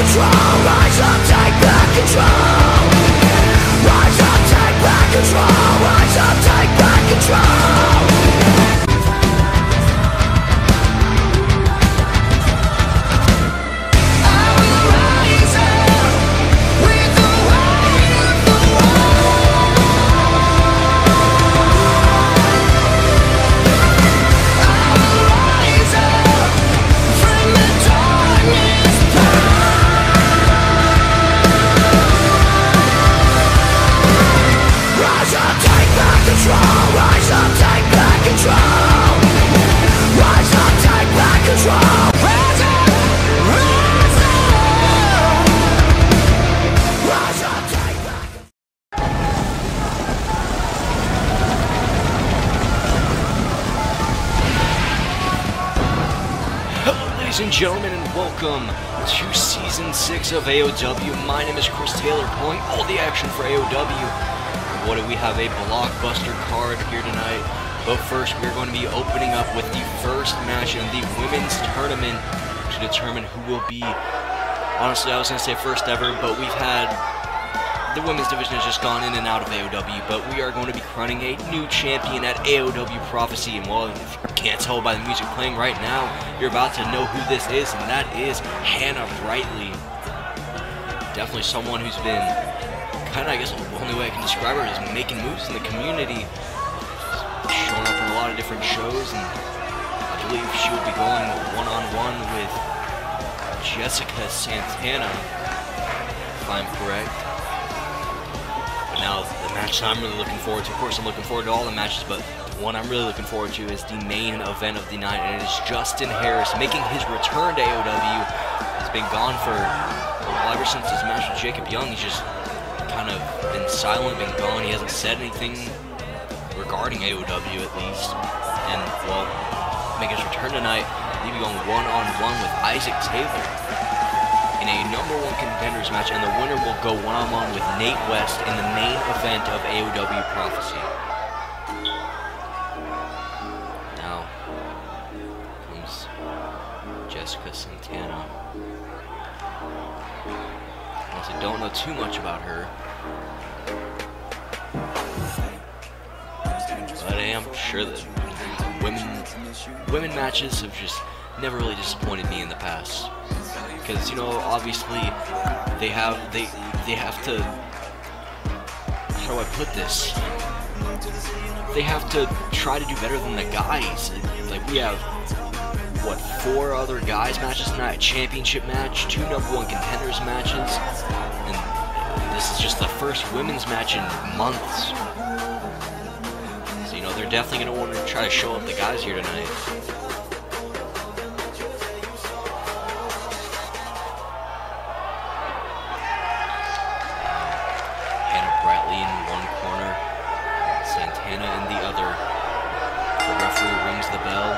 Ladies and gentlemen, and welcome to Season 6 of AoW. My name is Chris Taylor, calling all the action for AoW. What do we have? A blockbuster card here tonight. But first, we're going to be opening up with the first match in the women's tournament to determine who will be, honestly, I was going to say first ever, but we've had, the women's division has just gone in and out of AoW, but we are going to be crowning a new champion at AoW Prophecy. And well, if you can't tell by the music playing right now, you're about to know who this is, and that is Hannah Brightly. Definitely someone who's been kind of, I guess the only way I can describe her is making moves in the community. Showing up in a lot of different shows, and I believe she will be going one-on-one with Jessica Santana, if I'm correct. But now, the match I'm really looking forward to, of course I'm looking forward to all the matches, but the one I'm really looking forward to is the main event of the night, and it is Justin Harris making his return to AoW. He's been gone for, well, ever since his match with Jacob Young. He's just kind of been silent, been gone. He hasn't said anything regarding AoW at least. And, well, making his return tonight, he'll be going one-on-one with Isaac Taylor in a #1 contenders match, and the winner will go one-on-one with Nate West in the main event of AoW Prophecy. Now comes Jessica Santana. Honestly, don't know too much about her, but I am sure that women matches have just never really disappointed me in the past. Because, you know, obviously they have to, how do I put this? They have to try to do better than the guys. Like, we have, what, 4 other guys matches tonight, a championship match, 2 #1 contenders matches, and this is just the first women's match in months. So, you know, they're definitely going to want to try to show up the guys here tonight. Brightly in one corner, Santana in the other. The referee rings the bell.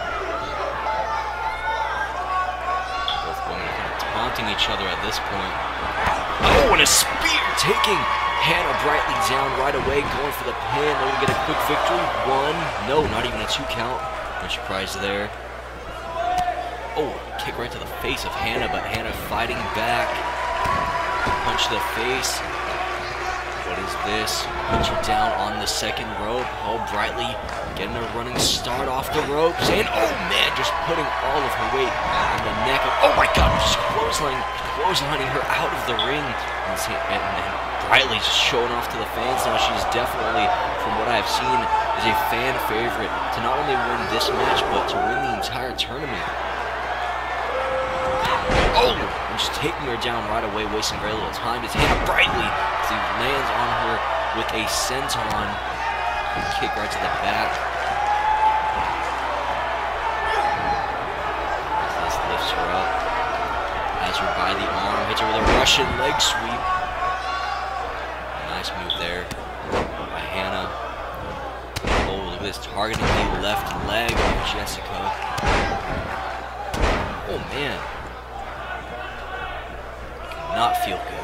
Both women are kind of taunting each other at this point. Oh, and a spear taking Hannah Brightly down right away, going for the pin. They're going to get a quick victory. 1, no, not even a 2 count. No surprise there. Oh, kick right to the face of Hannah, but Hannah fighting back. Punch to the face. What is this? Puts her down on the second rope. Oh, Brightly getting a running start off the ropes. And, oh man, just putting all of her weight on the neck of, oh my god, just clotheslining her out of the ring. And Brightly just showing off to the fans now. She's definitely, from what I've seen, is a fan favorite to not only win this match, but to win the entire tournament. Oh! And just taking her down right away, wasting very little time. It's Hannah Brightly as he lands on her with a senton. Kick right to the back. This lifts her up. Has her by the arm. Hits her with a Russian leg sweep. Nice move there by Hannah. Oh, look at this, targeting the left leg of Jessica. Oh, man. Not feel good.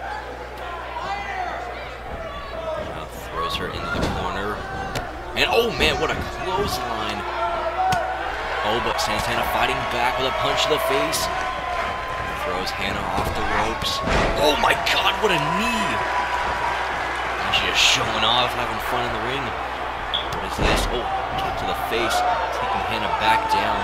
Now throws her into the corner. And oh man, what a clothesline. Oh, but Santana fighting back with a punch to the face. Throws Hannah off the ropes. Oh my god, what a knee! And she's just showing off, having fun in the ring. What is this? Oh, kick to the face, taking Hannah back down.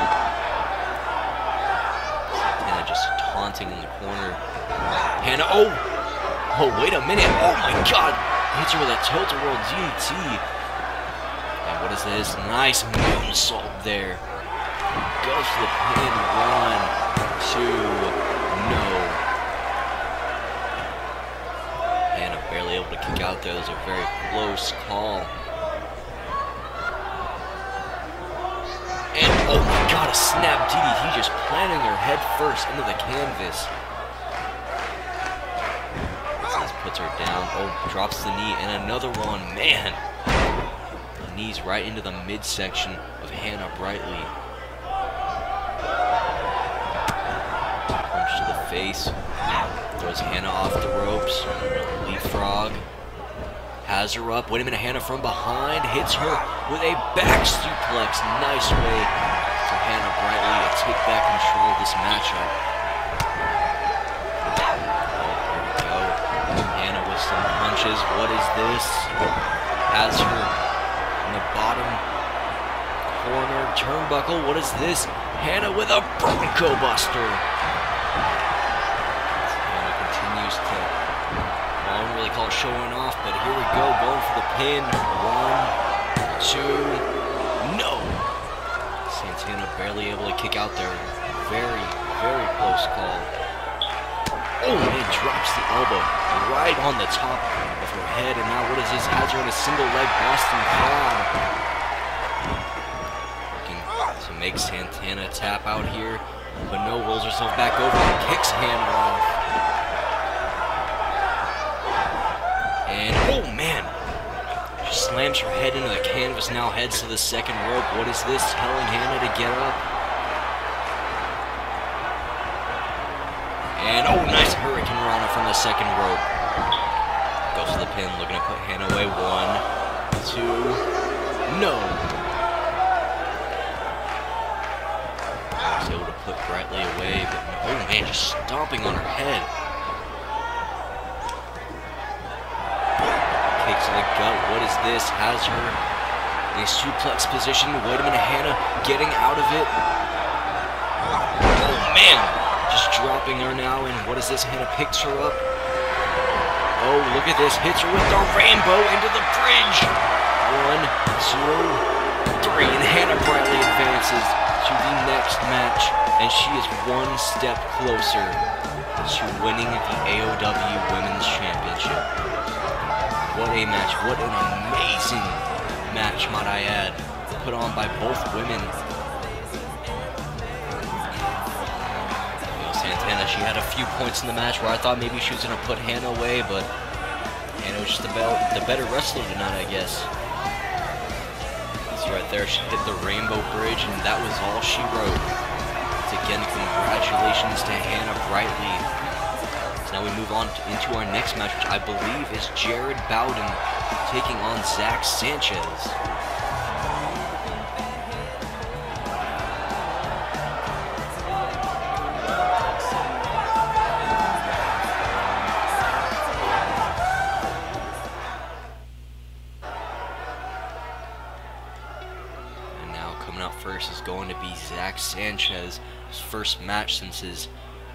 Hannah just taunting in the corner. Hannah, oh! Oh, wait a minute. Oh my god! Hits her with a tilt-a-whirl DDT. And what is this? Nice moonsault there. Goes to the pin. 1, 2... No. Hannah barely able to kick out there. That was a very close call. And oh my god, a snap DDT just planting her head first into the canvas. This puts her down. Oh, drops the knee and another one. Man. The knees right into the midsection of Hannah Brightly. To the face, throws Hannah off the ropes, leapfrog, has her up, wait a minute, Hannah from behind, hits her with a back suplex, nice way for Hannah Brightly to take back control of this matchup. Oh, here we go, Hannah with some punches, what is this? Has her in the bottom corner, turnbuckle, what is this? Hannah with a Bronco Buster. I don't really call it showing off, but here we go, going for the pin. 1, 2, no! Santana barely able to kick out there. Very, very close call. Oh, man, drops the elbow right on the top of her head, and now what is this? Has her in a single leg Boston Crab. Looking to make Santana tap out here, but no, rolls herself back over and kicks Hannah off. And, oh man, she slams her head into the canvas, now heads to the second rope. What is this? Telling Hannah to get up. And, oh, nice Hurricane Rana from the second rope. Goes to the pin, looking to put Hannah away. 1, 2, no. Was able to put Brightly away, but, oh man, just stomping on her head. To the gut, what is this? Has her in a suplex position. Wait a minute, Hannah getting out of it. Oh man, just dropping her now, and what is this? Hannah picks her up. Oh, look at this, hits her with the rainbow into the bridge. 1, 2, 3, and Hannah Brightly advances to the next match, and she is one step closer to winning the AoW Women's Championship. What a match, what an amazing match, might I add, put on by both women. You know, Santana, she had a few points in the match where I thought maybe she was going to put Hannah away, but Hannah was just the better wrestler tonight, I guess. See right there, she hit the Rainbow Bridge, and that was all she wrote. So again, congratulations to Hannah Brightly. Now we move on into our next match, which I believe is Jared Bowden taking on Zach Sanchez. And now coming out first is going to be Zach Sanchez, his first match since his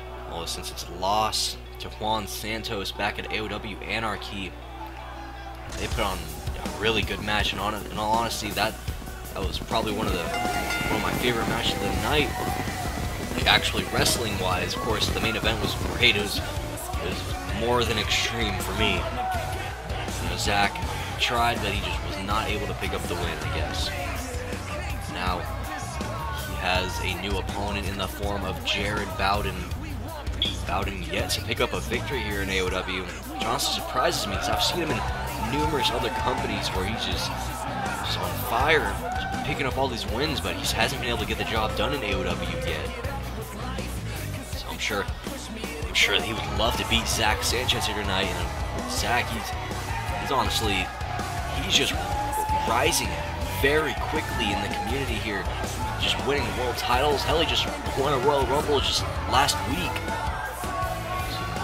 loss to Juan Santos back at AoW Anarchy. They put on a really good match, and in all honesty, that was probably one of my favorite matches of the night. Like, actually, wrestling-wise, of course, the main event was great. It was more than extreme for me. You know, Zach tried, but he just was not able to pick up the win, I guess. Now he has a new opponent in the form of Jared Bowden. Bowden yet to pick up a victory here in AoW, which honestly surprises me because I've seen him in numerous other companies where he's just on fire, just picking up all these wins, but he just hasn't been able to get the job done in AoW yet. So I'm sure that he would love to beat Zach Sanchez here tonight. And Zach, he's honestly, he's just rising very quickly in the community here, just winning world titles. Hell, he just won a Royal Rumble just last week.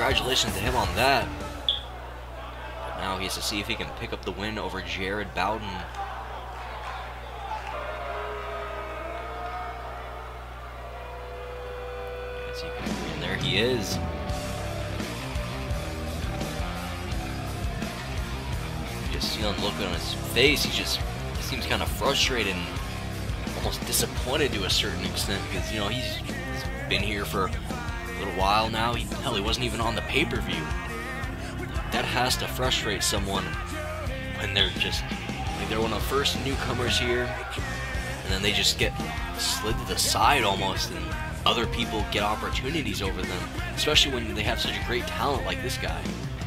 congratulations to him on that. But now he has to see if he can pick up the win over Jared Bowden. And there he is. You just see the look on his face. He seems kind of frustrated and almost disappointed to a certain extent because, you know, he's been here for a little while now. Hell, he wasn't even on the pay-per-view. That has to frustrate someone when they're just, like, they're one of the first newcomers here, and then they just get slid to the side almost, and other people get opportunities over them, especially when they have such a great talent like this guy.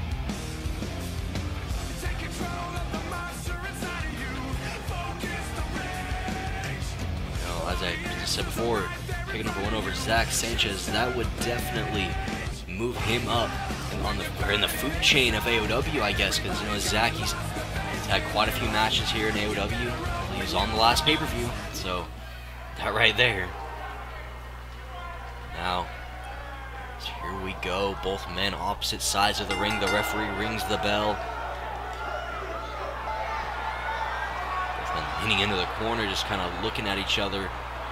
As I just said before, picking up a win over Zach Sanchez, that would definitely move him up in the food chain of AoW, I guess, because, you know, Zach, he's had quite a few matches here in AoW. He was on the last pay-per-view, so that right there. Now, here we go, both men opposite sides of the ring. The referee rings the bell. Both men leaning into the corner, just kind of looking at each other.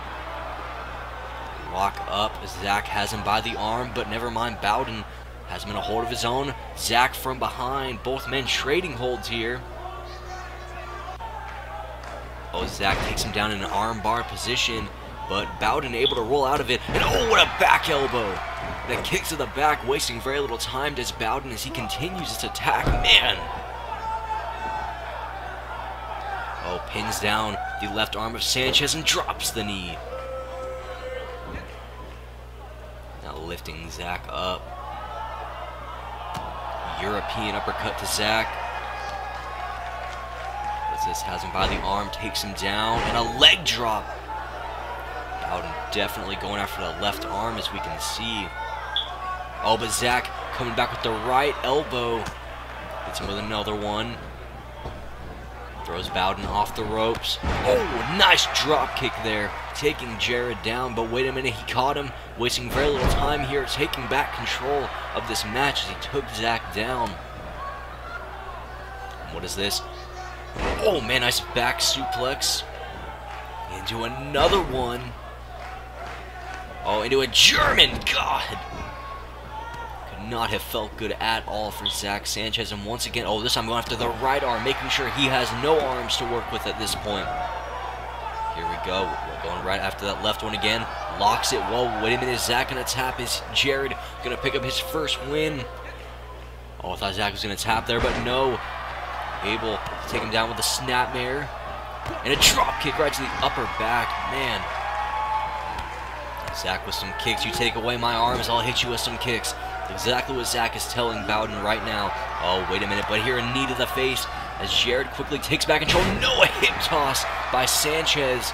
Lock up. Zach has him by the arm, but never mind. Bowden has him in a hold of his own. Zach from behind. Both men trading holds here. Oh, Zach takes him down in an armbar position, but Bowden able to roll out of it. And oh, what a back elbow. And a kick to the back, wasting very little time does Bowden as he continues his attack. Man. Oh, pins down the left arm of Sanchez and drops the knee. Now lifting Zach up. European uppercut to Zach. What's this? Has him by the arm, takes him down, and a leg drop. Bowden definitely going after the left arm, as we can see. Oh, but Zach coming back with the right elbow. Hits him with another one. Throws Bowden off the ropes. Oh, nice drop kick there, taking Jared down. But wait a minute, he caught him, wasting very little time here, taking back control of this match as he took Zach down. And what is this? Oh man, nice back suplex. Into another one. Oh, into a German. God. Could not have felt good at all for Zach Sanchez. And once again, oh, this time going after the right arm, making sure he has no arms to work with at this point. Here we go. We're going right after that left one again. Locks it. Whoa, wait a minute. Is Zach going to tap? Is Jared going to pick up his first win? Oh, I thought Zach was going to tap there, but no. Able to take him down with a snapmare. And a drop kick right to the upper back. Man. Zach with some kicks. You take away my arms, I'll hit you with some kicks. Exactly what Zach is telling Bowden right now. Oh, wait a minute. But here, a knee to the face as Jared quickly takes back control. No, a hip toss by Sanchez.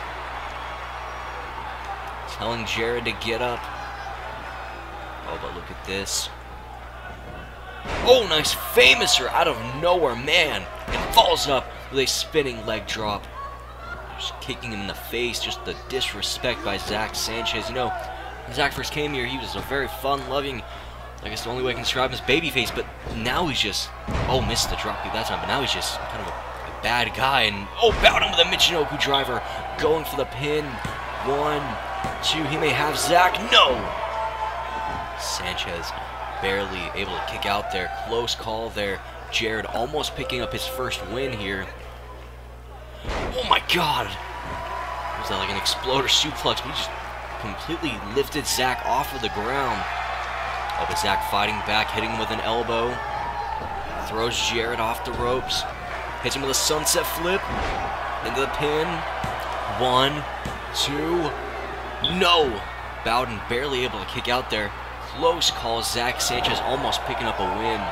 Telling Jared to get up. Oh, but look at this. Oh, nice famouser out of nowhere, man. And falls up with a spinning leg drop. Just kicking him in the face. Just the disrespect by Zach Sanchez. You know, when Zach first came here, he was a very fun-loving, I guess the only way I can describe him is babyface. But now he's just, oh, missed the drop kick that time. But now he's just kind of a bad guy. And, oh, Bowden with a Michinoku driver. Going for the pin. 1, 2, he may have Zach. No! Sanchez barely able to kick out there. Close call there. Jared almost picking up his first win here. Oh my god! Was that like an exploder suplex? We just completely lifted Zach off of the ground. Oh, but Zach fighting back, hitting him with an elbow. Throws Jared off the ropes. Hits him with a sunset flip. Into the pin. 1, 2. No! Bowden barely able to kick out there. Close call. Zach Sanchez almost picking up a win.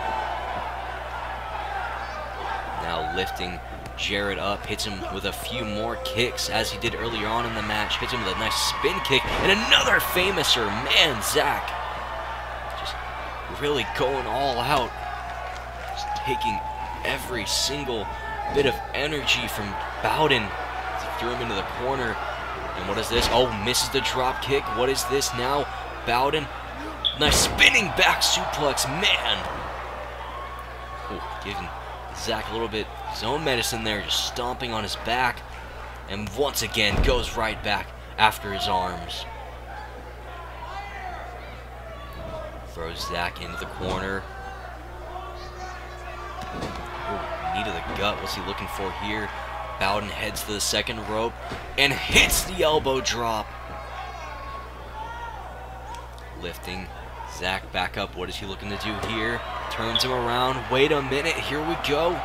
Now lifting Jared up, hits him with a few more kicks as he did earlier on in the match. Hits him with a nice spin kick and another famouser. Man, Zach just really going all out. Just taking every single bit of energy from Bowden. Threw him into the corner. And what is this? Oh, misses the drop kick. What is this now? Bowden Nice spinning back suplex, man. Ooh, giving Zach a little bit his own medicine there, just stomping on his back. And once again, goes right back after his arms. Throws Zach into the corner. Ooh, knee to the gut. What's he looking for here? Bowden heads to the second rope and hits the elbow drop. Lifting Zach back up. What is he looking to do here? Turns him around. Wait a minute. Here we go.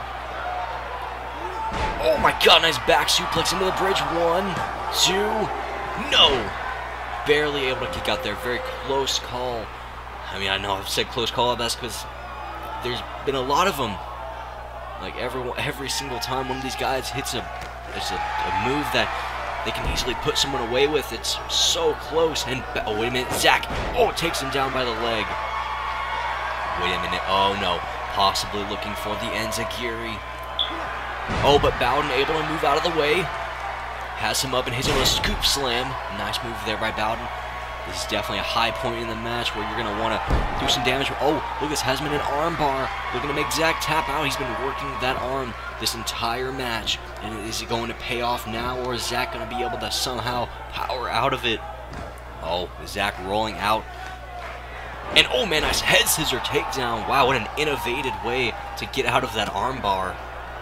Oh my god, nice back suplex into the bridge. 1, 2, no. Barely able to kick out there. Very close call. I mean, I know I've said close call, that's because there's been a lot of them. Like every single time one of these guys hits a move that they can easily put someone away with, it's so close. And oh, wait a minute, Zach, oh, takes him down by the leg. Wait a minute, oh no, possibly looking for the enziguri. Oh, but Bowden able to move out of the way. Has him up and hits him with a scoop slam. Nice move there by Bowden. This is definitely a high point in the match where you're going to want to do some damage. Oh, look, this has been an arm bar. Looking to make Zach tap out. He's been working that arm this entire match. And is it going to pay off now, or is Zach going to be able to somehow power out of it? Oh, is Zach rolling out? And oh man, nice head scissor takedown. Wow, what an innovative way to get out of that arm bar.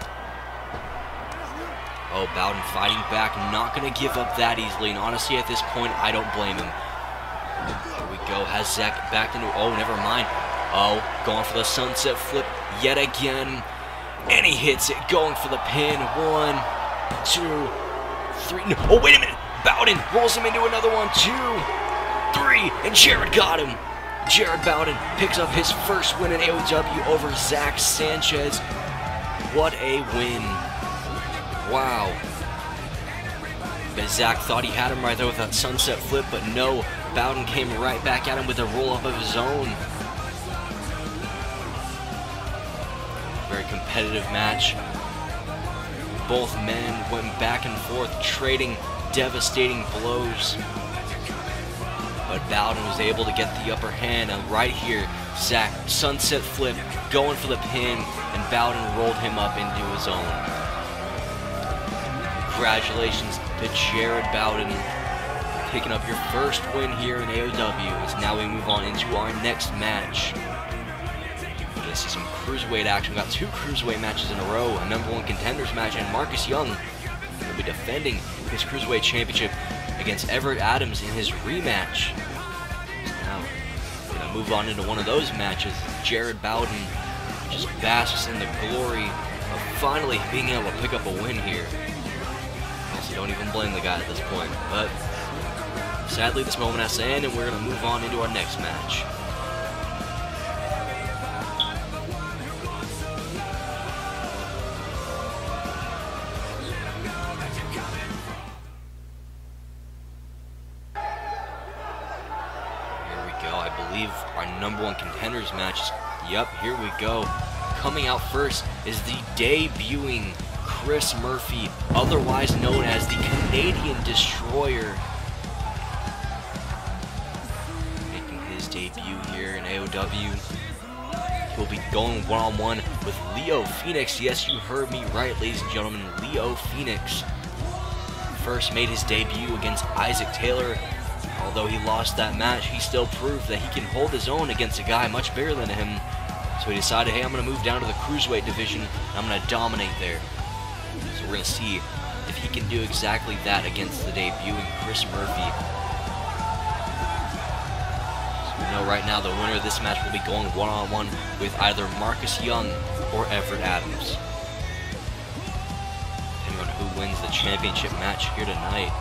Oh, Bowden fighting back, not going to give up that easily. And honestly, at this point, I don't blame him. Here we go, has Zach back into, oh, never mind. Oh, going for the sunset flip yet again. And he hits it, going for the pin. 1, 2, 3, no, oh, wait a minute. Bowden rolls him into another one. 2, 3, and Jared got him. Jared Bowden picks up his first win in AoW over Zach Sanchez. What a win. Wow. But Zach thought he had him right there with that sunset flip, but no. Bowden came right back at him with a roll-up of his own. Very competitive match. Both men went back and forth, trading devastating blows. But Bowden was able to get the upper hand, and right here, Zach, sunset flip, going for the pin, and Bowden rolled him up into his own. Congratulations to Jared Bowden, picking up your first win here in AoW. As now we move on into our next match. We're gonna see some cruiserweight action. We got 2 cruiserweight matches in a row, a #1 contenders match, and Marcus Young will be defending his cruiserweight championship against Everett Adams in his rematch. So now we're gonna move on into one of those matches. Jared Bowden just basks in the glory of finally being able to pick up a win here. Honestly, don't even blame the guy at this point, but sadly this moment has to end, and we're going to move on into our next match. Here we go. I believe our #1 contenders match is, yep, here we go. Coming out first is the debuting Chris Murphy, otherwise known as the Canadian Destroyer. Making his debut here in AoW. He'll be going one-on-one with Leo Phoenix. Yes, you heard me right, ladies and gentlemen. Leo Phoenix first made his debut against Isaac Taylor. Although he lost that match, he still proved that he can hold his own against a guy much bigger than him. So he decided, hey, I'm going to move down to the cruiserweight division, and I'm going to dominate there. So we're going to see if he can do exactly that against the debuting Chris Murphy. So we know right now the winner of this match will be going one-on-one with either Marcus Young or Everett Adams. Depending on who wins the championship match here tonight.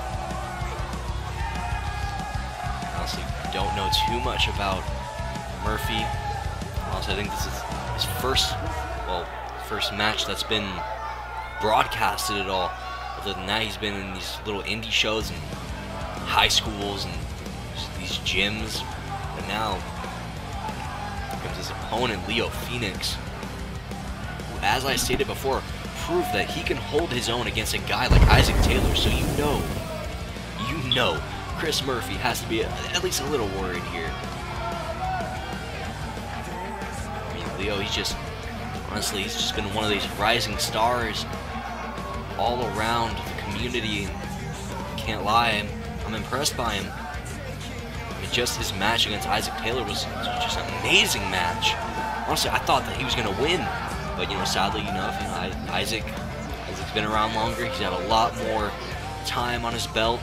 Honestly, don't know too much about Murphy. Honestly, I think this is his first match that's been broadcasted at all. Other than that, he's been in these little indie shows and high schools and these gyms. But now, here comes his opponent, Leo Phoenix, who, as I stated before, proved that he can hold his own against a guy like Isaac Taylor. So you know, Chris Murphy has to be at least a little worried here. Leo, honestly, he's just been one of these rising stars all around the community. Can't lie, I'm impressed by him. I mean, just his match against Isaac Taylor was just an amazing match. Honestly, I thought that he was going to win, but sadly enough, Isaac's been around longer. He's had a lot more time on his belt.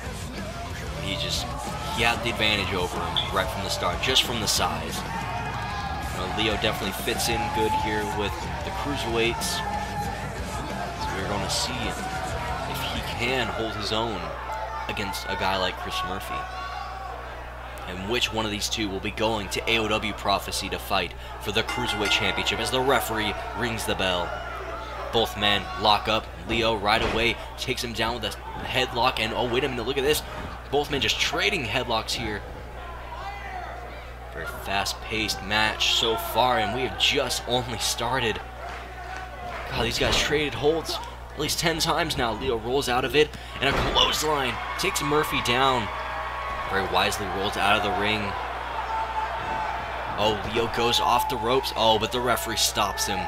He had the advantage over him right from the start, just from the size. Leo definitely fits in good here with the cruiserweights. So we're going to see if he can hold his own against a guy like Chris Murphy. And which one of these two will be going to AoW Prophecy to fight for the Cruiserweight Championship as the referee rings the bell. Both men lock up. Leo right away takes him down with a headlock, and oh, wait a minute, look at this. Both men just trading headlocks here. Very fast-paced match so far, and we have just only started. God, these guys traded holds at least 10 times now. Leo rolls out of it, and a clothesline takes Murphy down. Very wisely rolls out of the ring. Oh, Leo goes off the ropes. Oh, but the referee stops him.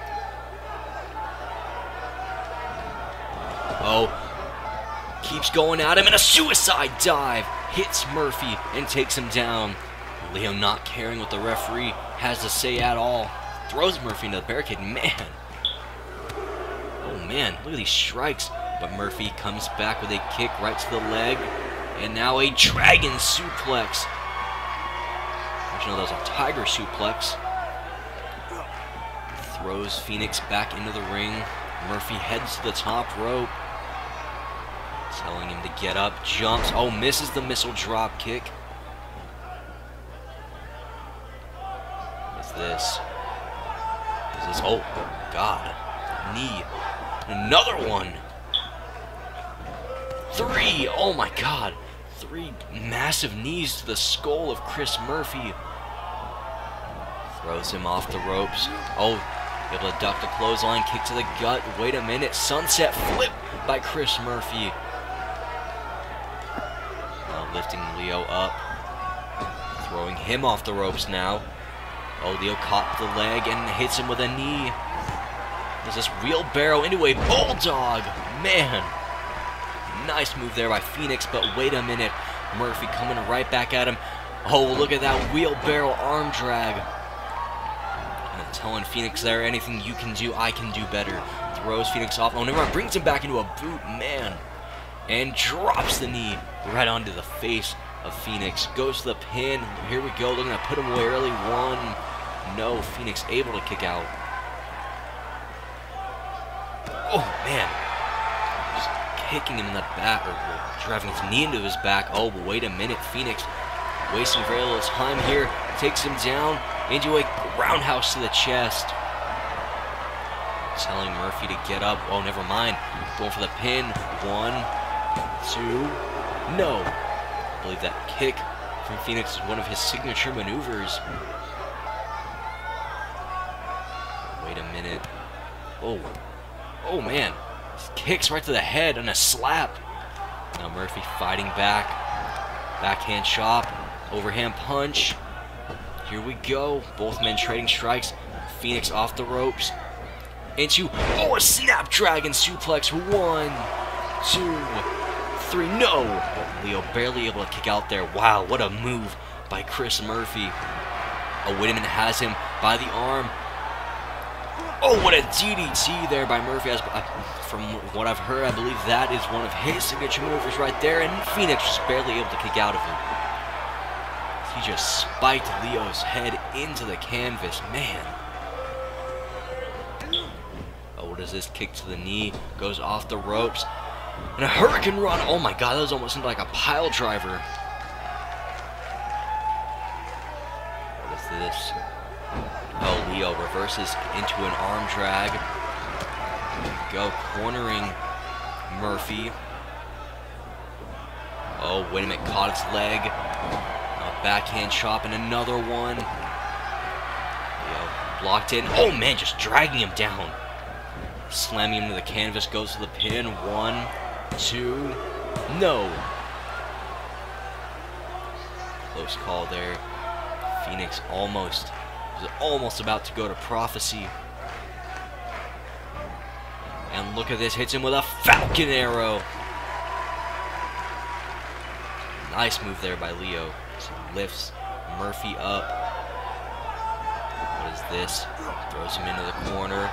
Oh, keeps going at him, and a suicide dive hits Murphy and takes him down. Leo not caring what the referee has to say at all. Throws Murphy into the barricade. Man. Oh, man. Look at these strikes. But Murphy comes back with a kick right to the leg. And now a dragon suplex. Actually, no, that was a tiger suplex. Throws Phoenix back into the ring. Murphy heads to the top rope. Telling him to get up. Jumps. Oh, misses the missile drop kick. What's this? Is this? Oh, God. Knee. Another one. 3. Oh, my God. 3 massive knees to the skull of Chris Murphy. Throws him off the ropes. Oh, able to duck the clothesline. Kick to the gut. Wait a minute. Sunset flip by Chris Murphy. Lifting Leo up, throwing him off the ropes now. Oh, Leo caught the leg and hits him with a knee. There's this wheelbarrow into a bulldog. Man, nice move there by Phoenix, but wait a minute. Murphy coming right back at him. Oh, look at that wheelbarrow arm drag. And telling Phoenix there, anything you can do, I can do better. Throws Phoenix off. Oh, never mind, brings him back into a boot, man. And drops the knee right onto the face of Phoenix. Goes to the pin. Here we go. Looking to put him away early. 1. No. Phoenix able to kick out. Oh, man. Just kicking him in the back. Or driving his knee into his back. Oh, but wait a minute. Phoenix wasting very little time here. Takes him down into a roundhouse to the chest. Telling Murphy to get up. Oh, never mind. Going for the pin. 1, 2, no. I believe that kick from Phoenix is one of his signature maneuvers. Wait a minute. Oh. Oh, man. Kicks right to the head and a slap. Now Murphy fighting back. Backhand chop. Overhand punch. Here we go. Both men trading strikes. Phoenix off the ropes. Into, oh, a Snapdragon suplex. 1, 2, 3, no! Leo barely able to kick out there. Wow, what a move by Chris Murphy. Oh, wait a minute, has him by the arm. Oh, what a DDT there by Murphy. From what I've heard, I believe that is one of his signature maneuvers right there, and Phoenix just barely able to kick out of it. He just spiked Leo's head into the canvas. Man. Oh, what is this? Kick to the knee. Goes off the ropes. And a Hurricane Run. Oh my God, that was almost like a pile driver. What is this? Oh, Leo reverses into an arm drag. There we go, cornering Murphy. Oh, wait a minute, caught its leg. A backhand chop and another one. Leo blocked in. Oh man, just dragging him down. Slamming him to the canvas, goes to the pin. 1, 2, no. Close call there. Phoenix almost was was almost about to go to Prophecy. And look at this, hits him with a Falcon Arrow. Nice move there by Leo. So lifts Murphy up. What is this? Throws him into the corner.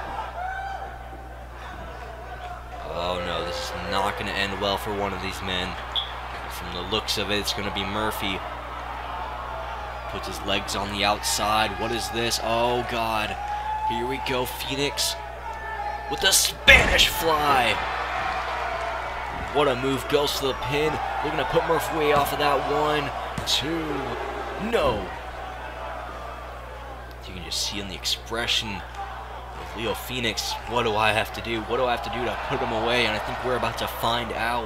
Oh no, this is not going to end well for one of these men. From the looks of it, it's going to be Murphy. Puts his legs on the outside. What is this? Oh god. Here we go, Phoenix. With the Spanish fly. What a move. Goes to the pin. Looking to put Murphy way off of that. 1, 2. No. You can just see in the expression of Leo Phoenix. What do I have to do? What do I have to do to put him away? And I think we're about to find out.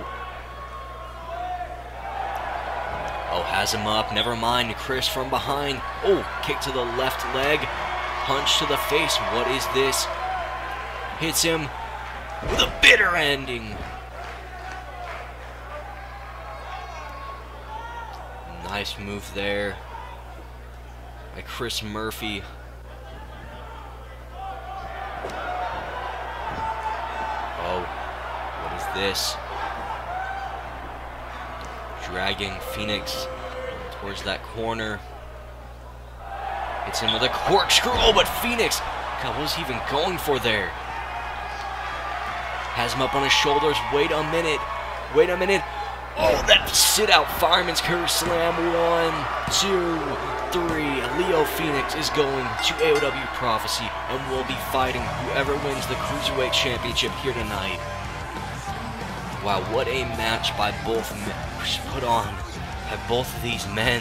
Oh, has him up. Never mind. Chris from behind. Oh, kick to the left leg. Punch to the face. What is this? Hits him with a bitter ending. Nice move there by Chris Murphy. Oh, what is this? Dragging Phoenix towards that corner. Hits him with a corkscrew. Oh, but Phoenix, God, what was he even going for there? Has him up on his shoulders. Wait a minute. Wait a minute. Oh, that sit-out fireman's curse slam. 1, 2, 3. Leo Phoenix is going to AoW Prophecy and will be fighting whoever wins the Cruiserweight Championship here tonight. Wow, what a match by both put on by both of these men.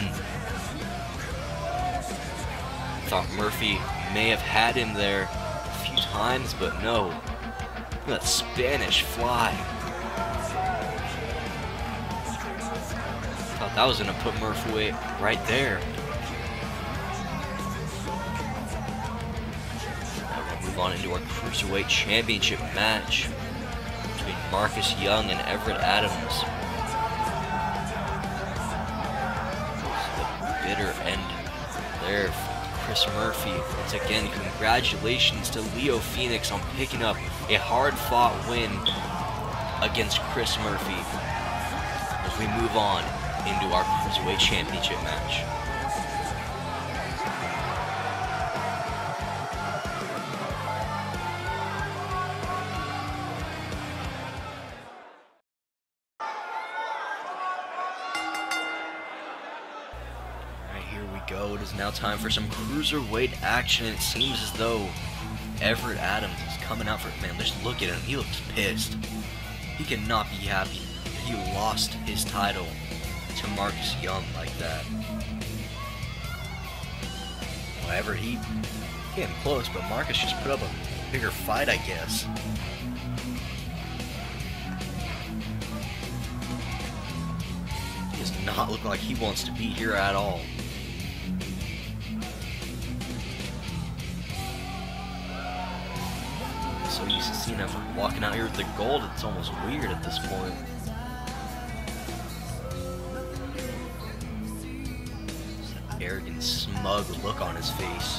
Thought Murphy may have had him there a few times, but no. That Spanish fly. Thought that was going to put Murphy away right there. Now we'll move on into our Cruiserweight Championship match between Marcus Young and Everett Adams. So the bitter end there for Chris Murphy. Once again, congratulations to Leo Phoenix on picking up a hard-fought win against Chris Murphy as we move on into our Cruiserweight Championship match. Go. It is now time for some Cruiserweight action. It seems as though Everett Adams is coming out for it. Man, just look at him. He looks pissed. He cannot be happy that he lost his title to Marcus Young like that. Well, Everett, he came close, but Marcus just put up a bigger fight, I guess. He does not look like he wants to be here at all. So used to seeing him walking out here with the gold, it's almost weird at this point. That arrogant, smug look on his face.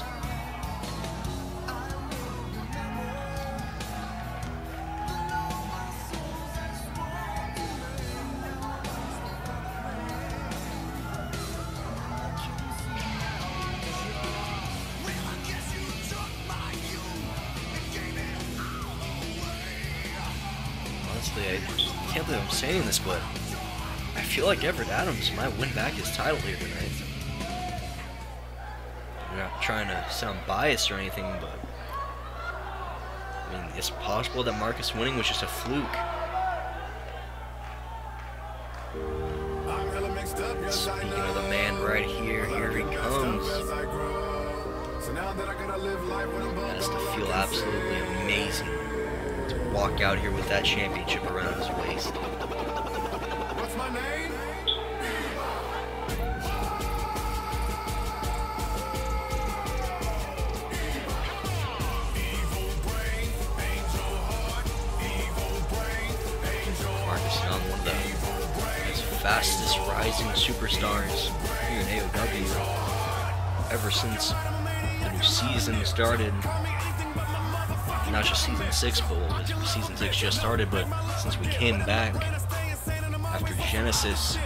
I can't believe I'm saying this, but I feel like Everett Adams might win back his title here tonight. I'm not trying to sound biased or anything, but I mean, it's possible that Marcus winning was just a fluke. Speaking of the man right here, here he comes. That has to feel absolutely amazing to walk out here with that championship around his waist. What's my name? Marcus Young, one of the fastest rising superstars here in AoW ever since the new season started. Not just season 6, but season 6 just started, but since we came back after Genesis,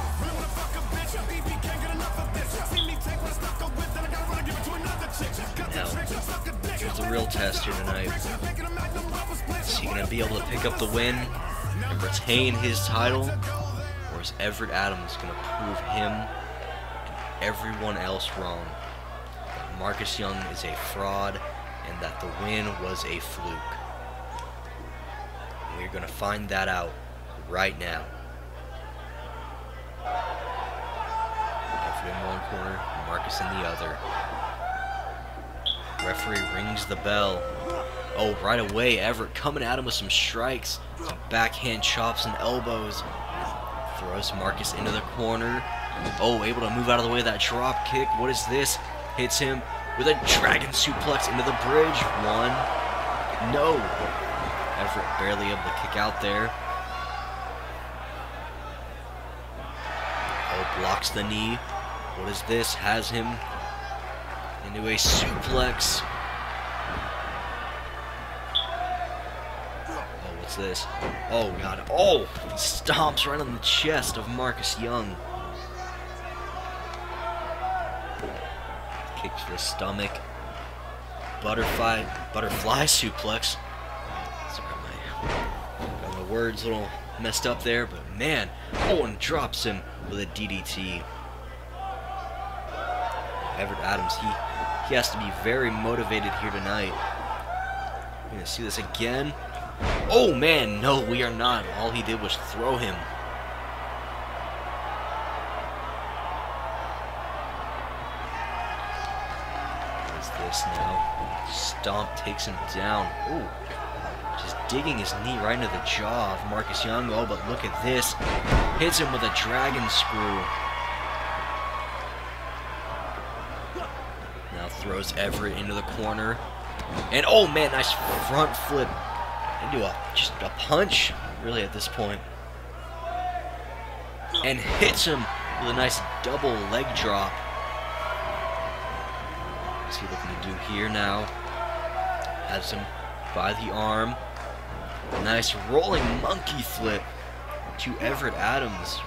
now here's the real test here tonight. Is he gonna be able to pick up the win and retain his title, or is Everett Adams gonna prove him and everyone else wrong? That Marcus Young is a fraud and that the win was a fluke. We're gonna find that out right now. Everett in one corner, Marcus in the other. Referee rings the bell. Oh, right away, Everett coming at him with some strikes, some backhand chops and elbows. Throws Marcus into the corner. Oh, able to move out of the way of that drop kick. What is this? Hits him with a dragon suplex into the bridge. One. No. Everett barely able to kick out there. Oh, blocks the knee. What is this? Has him into a suplex. Oh, what's this? Oh, God. Oh, he stomps right on the chest of Marcus Young. Kick to the stomach. Butterfly suplex. Sorry, got my words a little messed up there, but man. Oh, and drops him with a DDT. Everett Adams, he has to be very motivated here tonight. We're gonna see this again. Oh man, no, we are not. All he did was throw him. What is this now? Stomp takes him down. Ooh, just digging his knee right into the jaw of Marcus Young. Oh, but look at this. Hits him with a dragon screw. Now throws Everett into the corner. And oh man, nice front flip into just a punch, really, at this point. And hits him with a nice double leg drop. What's he looking to do here now? Has him by the arm. A nice rolling monkey flip to Everett Adams.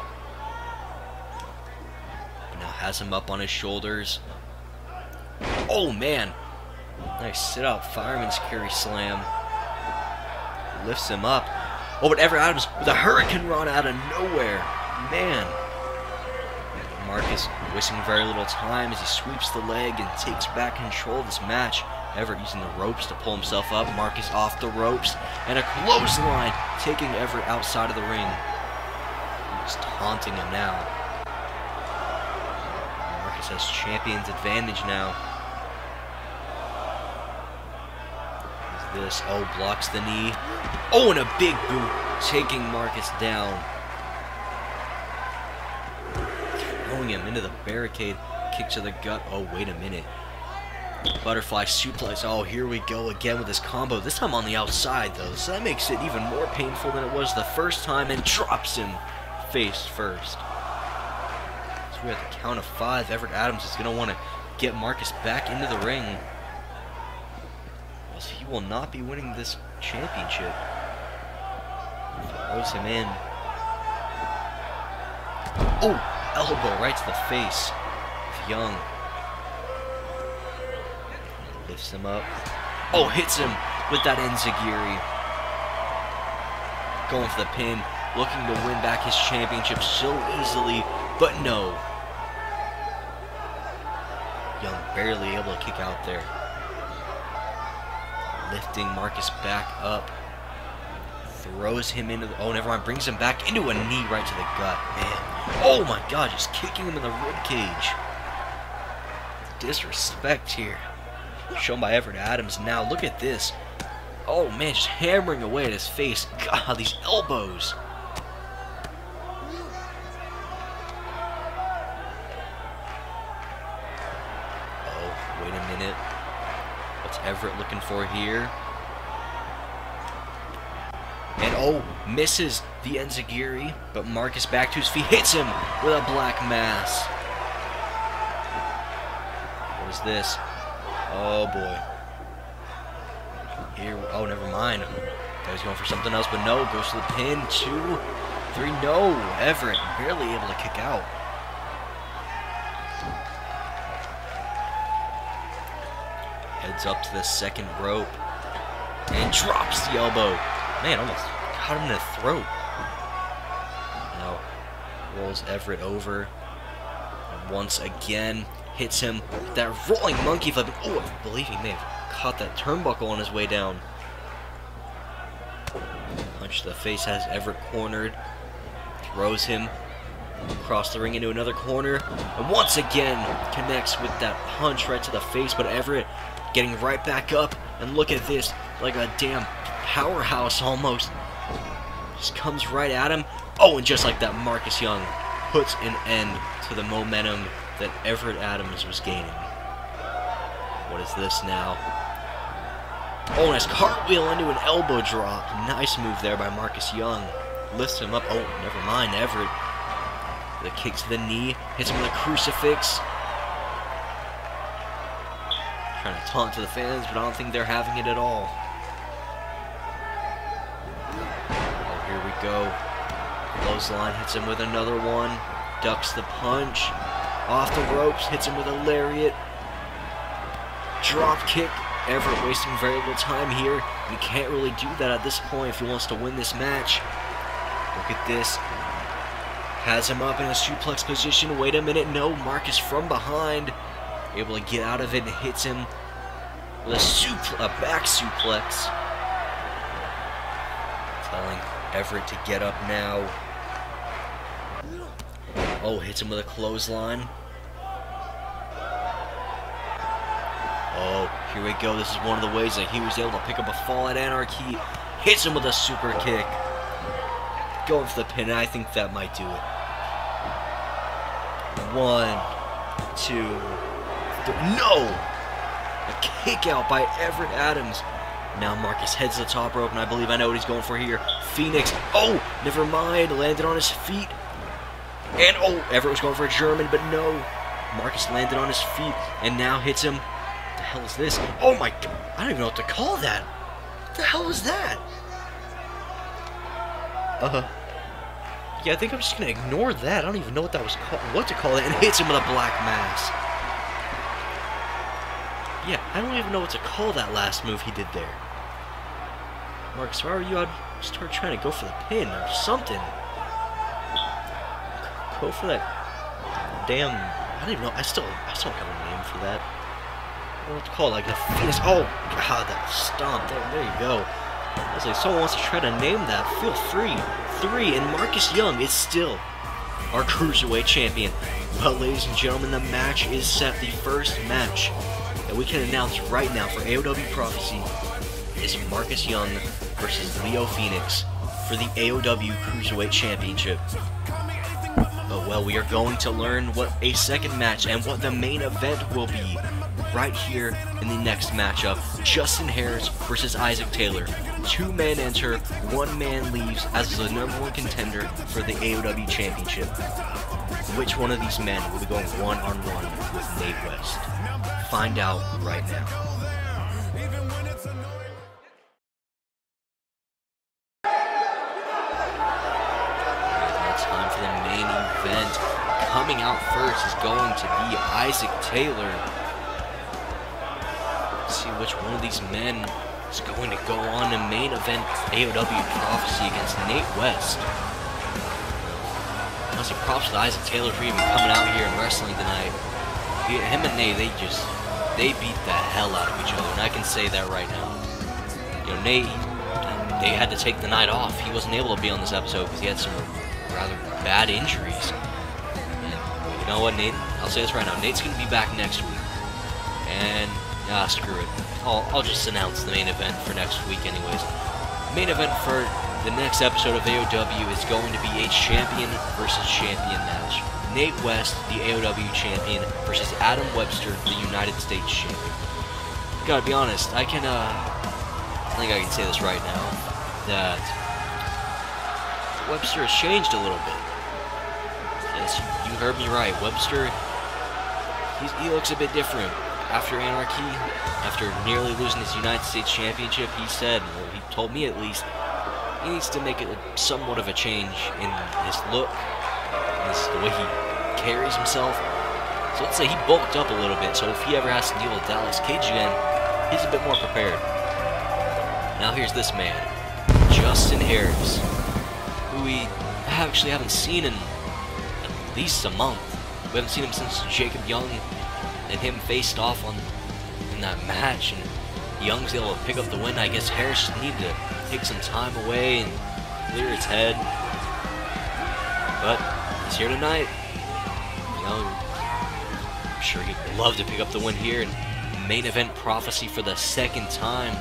Now has him up on his shoulders. Oh man, nice sit-out fireman's carry slam. Lifts him up. Oh, but Everett Adams with a hurricane run out of nowhere. Man. Marcus wasting very little time as he sweeps the leg and takes back control of this match. Everett using the ropes to pull himself up. Marcus off the ropes. And a clothesline taking Everett outside of the ring. He's taunting him now. Marcus has champion's advantage now. This, oh, blocks the knee. Oh, and a big boot, taking Marcus down. Throwing him into the barricade, kick to the gut. Oh, wait a minute. Butterfly suplex. Oh, here we go again with this combo. This time on the outside, though, so that makes it even more painful than it was the first time, and drops him face first. So we have the count of 5. Everett Adams is going to want to get Marcus back into the ring. He will not be winning this championship. Throws him in. Oh, elbow right to the face of Young. Lifts him up. Oh, hits him with that enziguri. Going for the pin. Looking to win back his championship so easily, but no. Young barely able to kick out there. Lifting Marcus back up. Throws him into the... Oh, never mind. Brings him back into a knee right to the gut. Man. Oh, my God. Just kicking him in the ribcage. Disrespect here. Shown by Everett Adams. Now, look at this. Oh, man. Just hammering away at his face. God, these elbows. Oh, wait a minute. What's Everett looking for here? And oh, misses the enziguri, but Marcus back to his feet, hits him with a black mass. What is this? Oh boy. Here, oh, never mind. I was going for something else, but no. Goes to the pin. 2, 3, no. Everett barely able to kick out. Heads up to the second rope and drops the elbow. Man, almost caught him in the throat. Now rolls Everett over. And once again hits him with that rolling monkey flip. Oh, I believe he may have caught that turnbuckle on his way down. Punch to the face has Everett cornered. Throws him across the ring into another corner. And once again connects with that punch right to the face. But Everett getting right back up. And look at this. Like a damn powerhouse almost. Just comes right at him. Oh, and just like that, Marcus Young puts an end to the momentum that Everett Adams was gaining. What is this now? Oh, nice cartwheel into an elbow drop. Nice move there by Marcus Young. Lifts him up. Oh, never mind. Everett. The kick to the knee. Hits him with a crucifix. Trying to taunt to the fans, but I don't think they're having it at all. Oh, here we go. Clothesline hits him with another one. Ducks the punch. Off the ropes. Hits him with a lariat. Drop kick. Everett wasting very little time here. He can't really do that at this point if he wants to win this match. Look at this. Has him up in a suplex position. Wait a minute. No. Marcus from behind. Able to get out of it and hits him with a back suplex. Telling Everett to get up now. Oh, hits him with a clothesline. Oh, here we go. This is one of the ways that he was able to pick up a fall at Anarchy. Hits him with a super kick. Going for the pin, and I think that might do it. 1, 2, 3. No! A kick out by Everett Adams. Now Marcus heads to the top rope, and I believe I know what he's going for here. Phoenix. Oh, never mind. Landed on his feet. And, oh, Everett was going for a German, but no. Marcus landed on his feet, and now hits him. What the hell is this? Oh, my God. I don't even know what to call that. What the hell is that? Yeah, I think I'm just going to ignore that. I don't even know what that was called. What to call it. And hits him with a black mass. Yeah, I don't even know what to call that last move he did there. Marcus, why were you out? Start trying to go for the pin or something. Go for that damn. I don't even know. I still don't have a name for that. I don't know what to call it. Like a Phoenix. Oh God, that stomp. There you go. I was like, someone wants to try to name that. Feel free. 3, and Marcus Young is still our Cruiserweight champion. Well, ladies and gentlemen, the match is set. The first match that we can announce right now for AoW Prophecy is Marcus Young versus Leo Phoenix for the AoW Cruiserweight Championship. But, well, we are going to learn what a second match and what the main event will be right here in the next matchup. Justin Harris versus Isaac Taylor. 2 men enter, 1 man leaves as the #1 contender for the AoW Championship. Which one of these men will be going one-on-one with Nate West? Find out right now. Time for the main event. Coming out first is going to be Isaac Taylor. Let's see which one of these men is going to go on to main event AoW Prophecy against Nate West. Honestly, props to Isaac Taylor for even coming out here and wrestling tonight. Him and Nate, they beat the hell out of each other, and I can say that right now. You know, Nate, they had to take the night off. He wasn't able to be on this episode because he had some rather bad injuries. And you know what, Nate? I'll say this right now. Nate's going to be back next week. And, screw it. I'll just announce the main event for next week anyways. Main event for the next episode of AoW is going to be a champion versus champion match. Nate West, the AoW champion, versus Adam Webster, the United States champion. Gotta be honest, I think I can say this right now, that Webster has changed a little bit. Yes, you heard me right. Webster, he looks a bit different. after Anarchy, after nearly losing his United States Championship, he said, well, he told me at least, he needs to make it somewhat of a change in his look, the way he carries himself. So let's say he bulked up a little bit, so if he ever has to deal with Dallas Cage again, he's a bit more prepared. Now here's this man, Justin Harris, who we actually haven't seen in at least a month. We haven't seen him since Jacob Young and him faced off in that match, and Young's able to pick up the win. I guess Harris just needed to take some time away and clear his head. But he's here tonight. You know, I'm sure he'd love to pick up the win here in main event prophecy for the second time.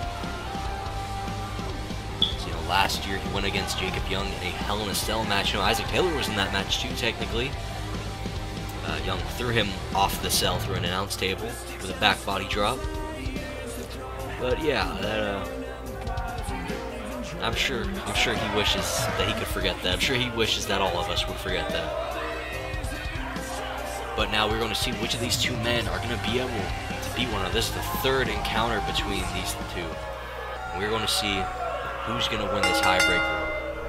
So, you know, last year he went against Jacob Young in a Hell in a Cell match. You know, Isaac Taylor was in that match too, technically. Young threw him off the cell through an announce table with a back body drop. But yeah, I'm sure he wishes that he could forget that. I'm sure he wishes that all of us would forget that. But now we're going to see which of these two men are going to be able to beat one another. This is the third encounter between these two. We're going to see who's going to win this tiebreaker.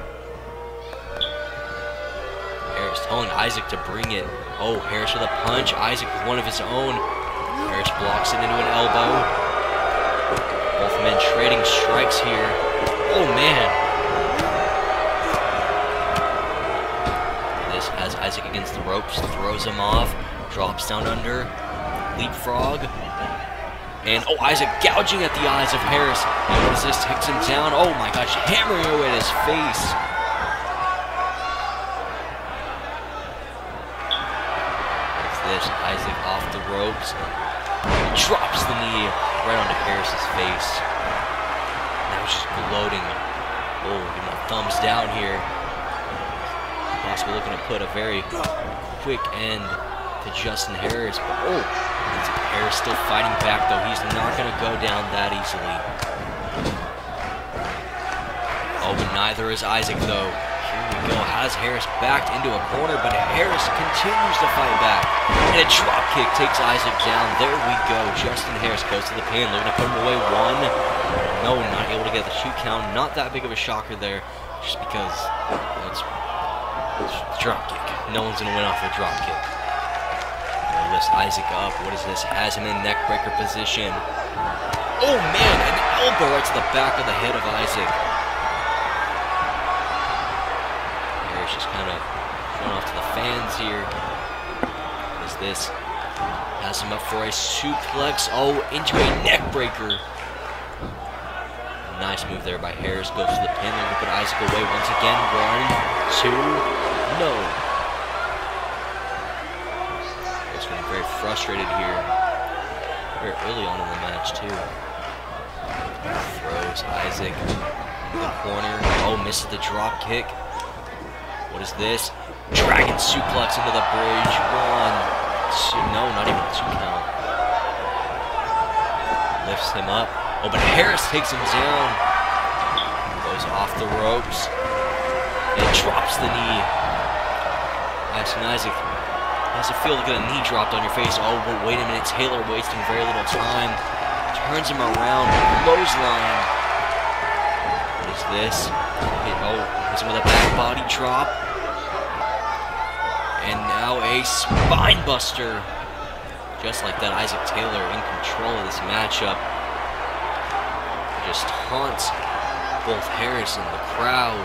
Harris telling Isaac to bring it. Oh, Harris with a punch. Isaac with one of his own. Harris blocks it into an elbow. Both men trading strikes here. Oh, man. This has Isaac against the ropes. Throws him off. Drops down under. Leapfrog. And, oh, Isaac gouging at the eyes of Harris. And what is this? Takes him down. Oh, my gosh. Hammering away at his face. Isaac off the ropes, drops the knee right onto Harris's face. Now he's just gloating. Oh, give him a thumbs down here. Possibly looking to put a very quick end to Justin Harris. But, oh, Harris still fighting back though. He's not going to go down that easily. Oh, but neither is Isaac though. Here we go, has Harris backed into a corner, but Harris continues to fight back. And a drop kick takes Isaac down. There we go. Justin Harris goes to the pin, looking to put him away. One. No, not able to get the 2 count. Not that big of a shocker there, just because it's a drop kick. No one's going to win off a drop kick. Lifts Isaac up. What is this? Has him in neck breaker position. Oh man, an elbow right to the back of the head of Isaac. Just kind of going off to the fans here. What is this? Has him up for a suplex. Oh, into a neck breaker. Nice move there by Harris. Goes to the pin. They're going to put Isaac away once again. 1, 2, no. He's getting very frustrated here. Very early on in the match, too. Throws Isaac in the corner. Oh, misses the drop kick. What is this? Dragon suplex into the bridge. 1, 2, no, not even a 2 count. Lifts him up. Oh, but Harris takes him down. Goes off the ropes. And drops the knee. Asking Isaac, how does it feel to get a knee dropped on your face? Oh, but wait a minute. Taylor wasting very little time. Turns him around. Clothesline. What is this? Oh, hits him with a back body drop. And now a spine buster. Just like that, Isaac Taylor in control of this matchup. Just taunts both Harris and the crowd.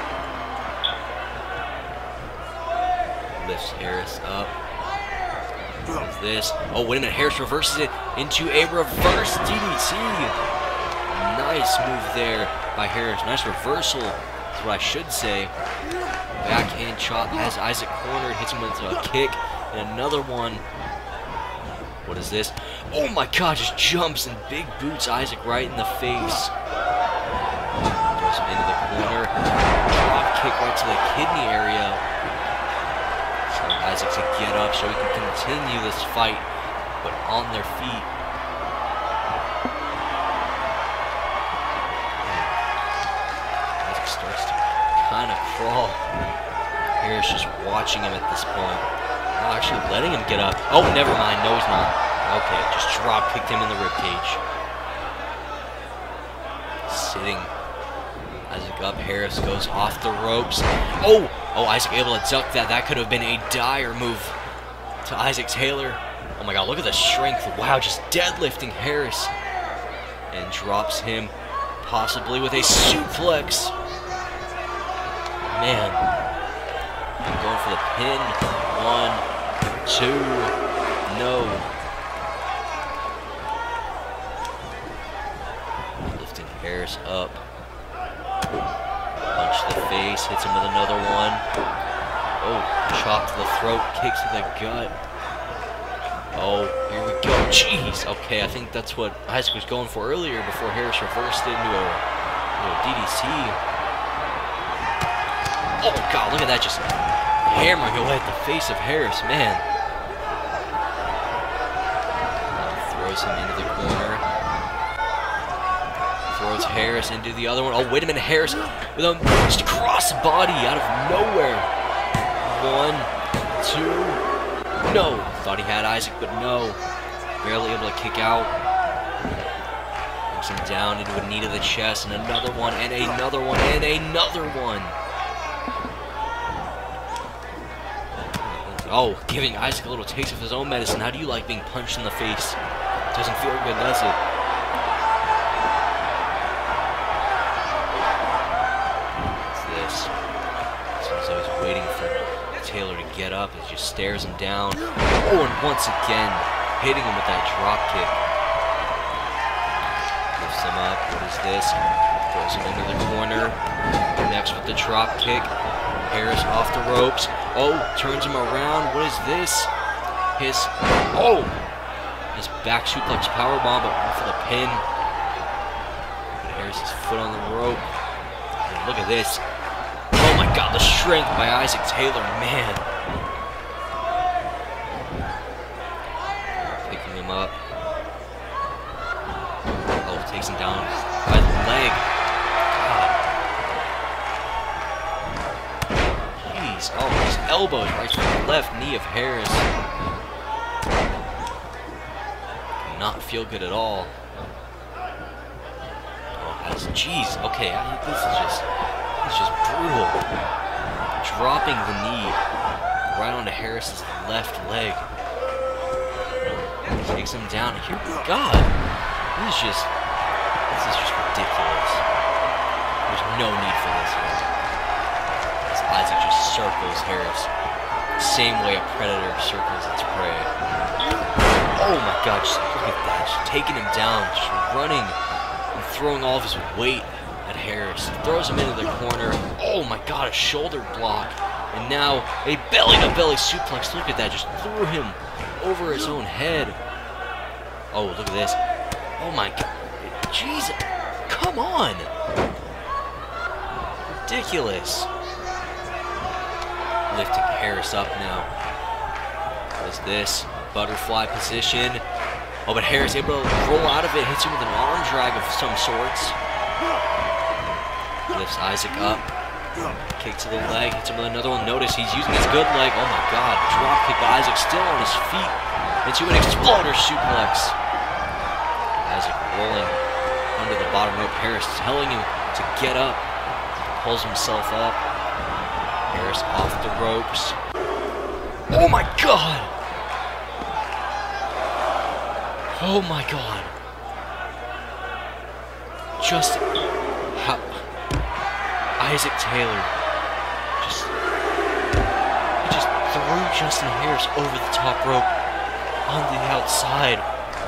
Lifts Harris up. What is this? Oh, wait a minute. Harris reverses it into a reverse DDT. Nice move there by Harris. Nice reversal. That's what I should say. Backhand chop has Isaac cornered, hits him with a kick, and another one. What is this? Oh my god, just jumps and big boots Isaac right in the face. Throws him into the corner. Drop kick right to the kidney area. So Isaac to get up so he can continue this fight, but on their feet. Isaac starts to kind of crawl. Harris just watching him at this point. Oh, actually letting him get up. Oh, never mind. No, he's not. Okay, just drop kicked him in the ribcage. Sitting Isaac up. Harris goes off the ropes. Oh, Isaac able to duck that. That could have been a dire move to Isaac Taylor. Oh my God, look at the strength. Wow, just deadlifting Harris. And drops him possibly with a suplex. Man. I'm going for the pin. 1, 2, no. Lifting Harris up. Punch to the face, hits him with another one. Oh, chop to the throat, kick to the gut. Oh, here we go. Jeez. Okay, I think that's what Isaac was going for earlier before Harris reversed it into a DDT. Oh God, look at that, just hammering away at the face of Harris, man. Throws him into the corner. Throws Harris into the other one. Oh, wait a minute, Harris with a just cross body out of nowhere. 1, 2, no. Thought he had Isaac, but no. Barely able to kick out. Brings him down into a knee to the chest, and another one, and another one, and another one. Oh, giving Isaac a little taste of his own medicine. How do you like being punched in the face? Doesn't feel good, does it? So he's waiting for Taylor to get up. He just stares him down. Oh, and once again, hitting him with that drop kick. Lifts him up. What is this? Throws him into the corner. Next with the drop kick. Harris off the ropes. Oh, turns him around. What is this? His back suplex powerbomb, but for the pin. Harris's foot on the rope. And look at this. Oh my God, the strength by Isaac Taylor, man. Picking him up. Oh, takes him down by the leg. God. Jeez, oh, his elbows right to the left knee of Harris. Cannot feel good at all. Oh, jeez, okay, this is just... It's just brutal. Dropping the knee right onto Harris's left leg. Takes him down. Here, God, this is just ridiculous. There's no need for this. As Isaac just circles Harris, same way a predator circles its prey. Oh my God, just look at that! Just taking him down, just running and throwing all of his weight at Harris. Throws him into the corner. Oh my God, a shoulder block. And now a belly-to-belly suplex. Look at that, just threw him over his own head. Oh, look at this. Oh my God. Jesus. Come on. Ridiculous. Lifting Harris up now. What is this? Butterfly position. Oh, but Harris able to roll out of it. Hits him with an arm drag of some sorts. Lifts Isaac up. Kick to the leg. Hits him with another one. Notice he's using his good leg. Oh my God. Drop kick, but Isaac still on his feet. Into an exploder suplex. Isaac rolling under the bottom rope. Harris telling him to get up. Pulls himself up. Harris off the ropes. Oh my God. Oh my God. Just how Isaac Taylor he just threw Justin Harris over the top rope on the outside.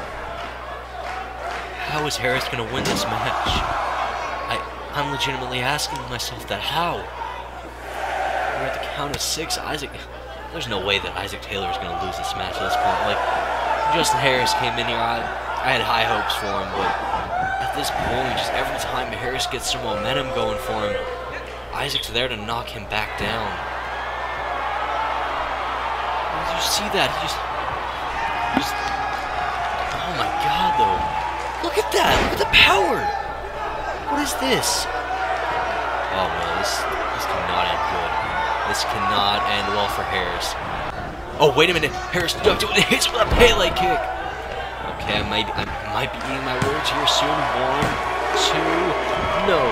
How is Harris going to win this match? I'm legitimately asking myself that. How? We're at the count of 6. There's no way that Isaac Taylor is going to lose this match at this point. Like, Justin Harris came in here, I had high hopes for him, but at this point, just every time Harris gets some momentum going for him, Isaac's there to knock him back down. Did you see that? He just oh my God, though. Look at that! Look at the power! What is this? Oh no, this cannot end good. This cannot end well for Harris. Oh, wait a minute. Harris ducked it and hits with a Pele kick. Okay, I might be eating my words here soon. 1, 2, no.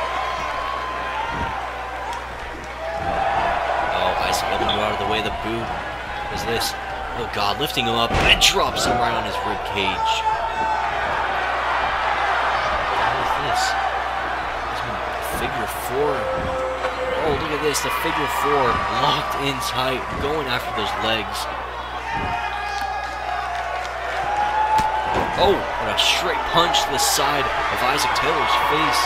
Oh, Isaac able to move out of the way of the boot. What is this? Oh God, lifting him up and drops him right on his rib cage. What is this? Figure 4. Oh, look at this, the figure 4 locked in tight, going after those legs. Oh, and a straight punch to the side of Isaac Taylor's face.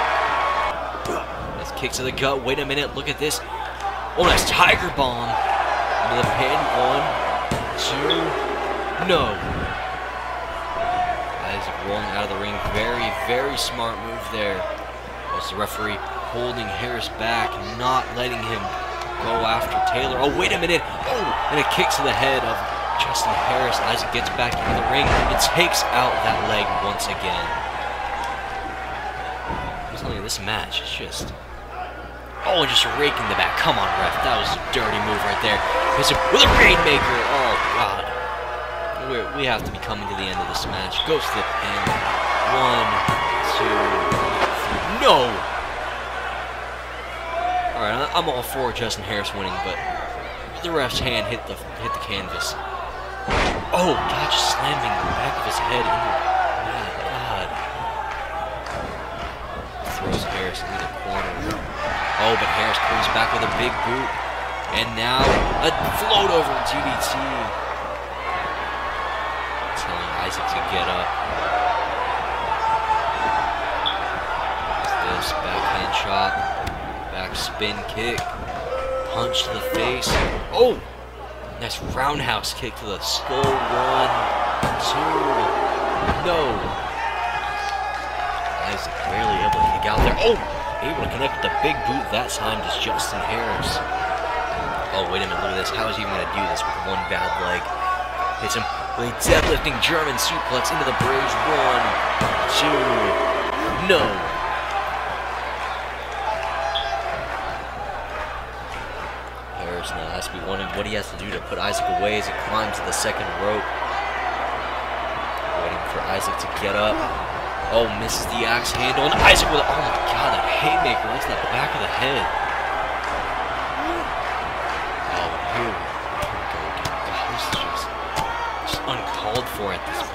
Nice kick to the gut. Wait a minute, look at this. Oh, nice tiger bomb. Into the pin. 1, 2, no. Isaac rolling out of the ring. Very, very smart move there. Was the referee holding Harris back, not letting him go after Taylor. Oh, wait a minute. Oh, and a kick to the head of Justin Harris. Isaac gets back into the ring and takes out that leg once again. I'm telling you, this match is just... Oh, and just raking the back. Come on, ref. That was a dirty move right there. With a Rainmaker. Oh, God. We have to be coming to the end of this match. Goes to the pin. 1, 2, 3. No! Alright, I'm all for Justin Harris winning, but the ref's hand hit the canvas. Oh, God, just slamming the back of his head into... My God. Throws Harris into the corner. Oh, but Harris comes back with a big boot. And now, a float over DDT. Telling Isaac to get up. What's this? Backhand chop. Back spin kick. Punch to the face. Oh! Nice roundhouse kick to the skull. 1, 2. No. Isaac barely able to kick out there. Oh! Able to connect with the big boot that time to Justin Harris. Oh, wait a minute. Look at this. How is he even going to do this with one bad leg? Hits him with a deadlifting German suplex into the bridge. 1, 2. No. Now has to be wondering what he has to do to put Isaac away as he climbs to the second rope. Waiting for Isaac to get up. Oh, misses the axe handle. And Isaac with, oh my God, that haymaker right to the back of the head. Oh, here we go, dude. God, this is just uncalled for at this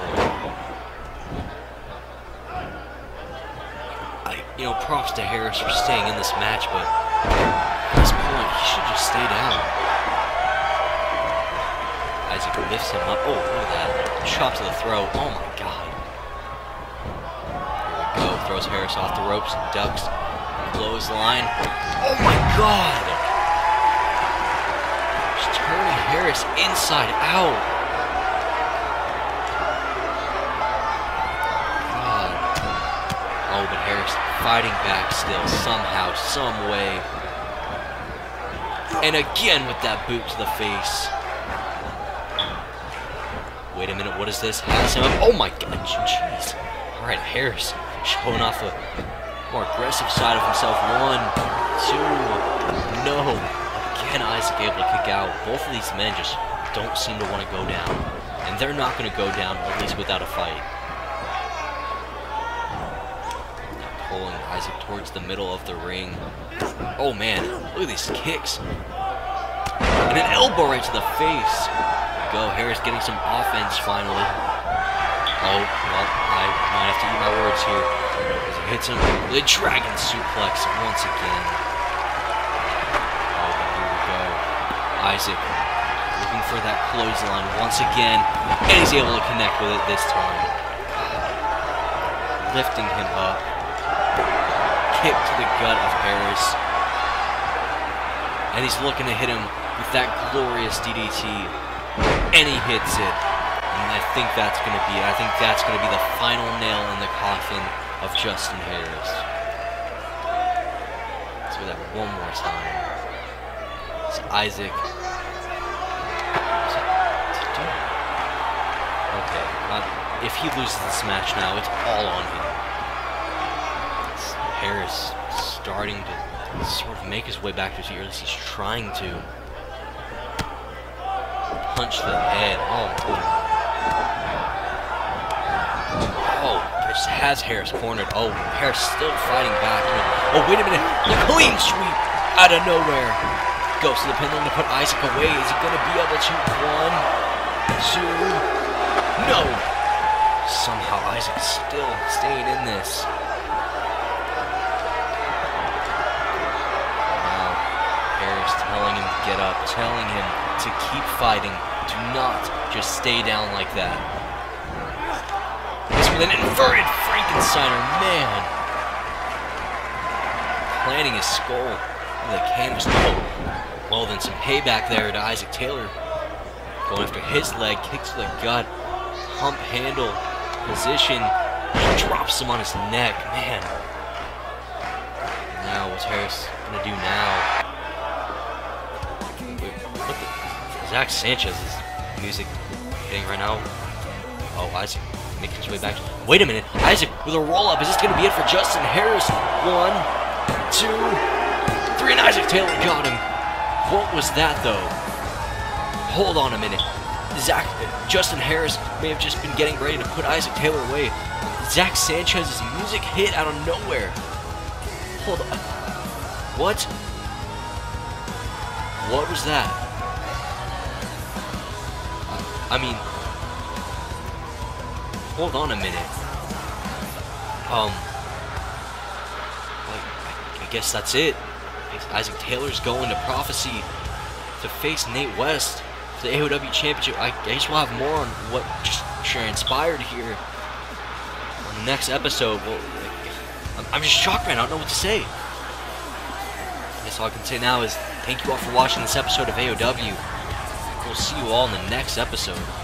point. Props to Harris for staying in this match, but at this point, he should just stay down. Isaac lifts him up. Oh, look at that. Chop to the throat. Oh my God. Here we go. Throws Harris off the ropes. Ducks. Clothesline. Oh my God. Just turning Harris inside out. God. Oh, but Harris fighting back still. Somehow, some way. And again with that boot to the face. Wait a minute, what is this? Has him up. Oh my God, jeez. Alright, Harris showing off a more aggressive side of himself. 1, 2, no. Again, Isaac able to kick out. Both of these men just don't seem to want to go down. And they're not going to go down, at least without a fight. Pulling Isaac towards the middle of the ring. Oh man, look at these kicks. And an elbow right to the face. There we go, Harris getting some offense finally. Oh, well, I might have to eat my words here. As he hits him with a dragon suplex once again. Oh, but here we go. Isaac looking for that clothesline once again. And he's able to connect with it this time. Lifting him up. Kick to the gut of Harris. And he's looking to hit him with that glorious DDT. And he hits it. And I think that's going to be the final nail in the coffin of Justin Harris. Let's do that one more time. It's Isaac. What's he doing? Okay, if he loses this match now, it's all on him. Harris starting to sort of make his way back to his feet, or at least he's trying to. Punch to the head. Oh, boy. just has Harris cornered. Oh, Harris still fighting back. Oh, wait a minute. The clean sweep out of nowhere. Goes to the pin looking to put Isaac away. Is he going to be able to? 1, 2. No. Somehow Isaac still staying in this. Now, Harris telling him to get up, telling him to keep fighting. Do not just stay down like that. This with an inverted Frankensteiner, man. Planting his skull with a canvas. Oh, well then some payback there to Isaac Taylor. Going after his leg, kicks to the gut, hump handle position, drops him on his neck, man. Now what's Harris gonna do now? Wait, what the? Zach Sanchez's music hitting right now. Oh, Isaac making his way back. Wait a minute, Isaac with a roll up. Is this gonna be it for Justin Harris? 1, 2, 3, and Isaac Taylor got him. What was that though? Hold on a minute. Justin Harris may have just been getting ready to put Isaac Taylor away. Zach Sanchez's music hit out of nowhere. Hold on. What? What was that? I mean, hold on a minute. I guess that's it. Isaac Taylor's going to Prophecy to face Nate West for the AoW Championship. I guess we'll have more on what just transpired here on the next episode. Well, I'm just shocked, man. I don't know what to say. I guess all I can say now is thank you all for watching this episode of AoW. We'll see you all in the next episode.